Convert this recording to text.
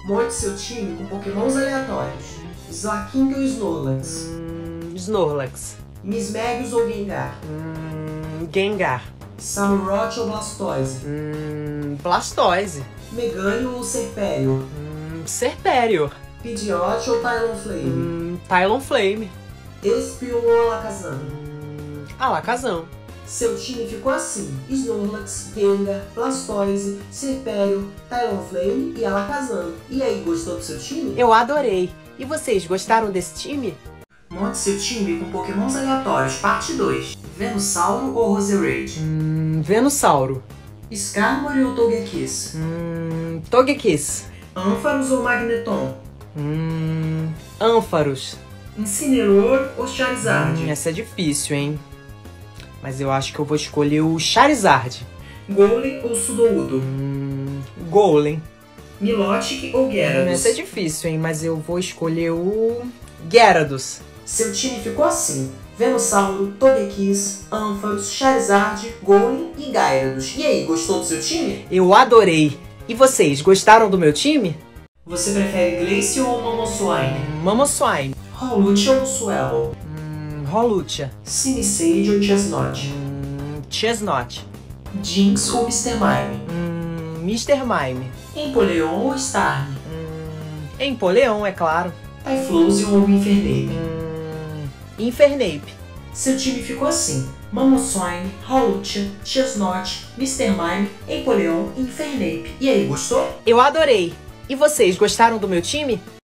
Monte seu time com pokémons aleatórios. Slaking ou Snorlax? Snorlax. Mismagius ou Gengar? Gengar. Samurott ou Blastoise? Blastoise. Meganium ou Serperior? Serperior. Pidgeot ou Talonflame? Talonflame. Espion ou Alakazam? Alakazam. Seu time ficou assim: Snorlax, Gengar, Blastoise, Serperior, Talonflame e Alakazam. E aí, gostou do seu time? Eu adorei. E vocês gostaram desse time? Monte seu time com pokémons aleatórios, parte 2. Venusauro ou Roserade? Venusauro. Skarmory ou Togekiss? Togekiss. Ampharos ou Magneton? Ampharos. Incineroar ou Charizard? Essa é difícil, hein? Mas eu acho que eu vou escolher o Charizard. Golem ou Sudowoodo? Golem. Milotic ou Gyarados? Essa é difícil, hein? Mas eu vou escolher o Gyarados. Seu time ficou assim: Venusauro, Togekiss, Ampharos, Charizard, Golem e Gyarados. E aí, gostou do seu time? Eu adorei. E vocês, gostaram do meu time? Você prefere Glaceon ou Mamoswine? Mamoswine. Hawlucha ou Swallow? Hawlucha. Sinisage ou Chesnaught? Chesnaught. Jinx ou Mr. Mime? Mr. Mime. Empoleon ou Starmie? Empoleon, é claro. Typhlosion ou Infernape? Infernape. Seu time ficou assim: Mamoswine, Hawlucha, Chesnaught, Mr. Mime, Empoleon e Infernape. E aí, gostou? Eu adorei. E vocês, gostaram do meu time?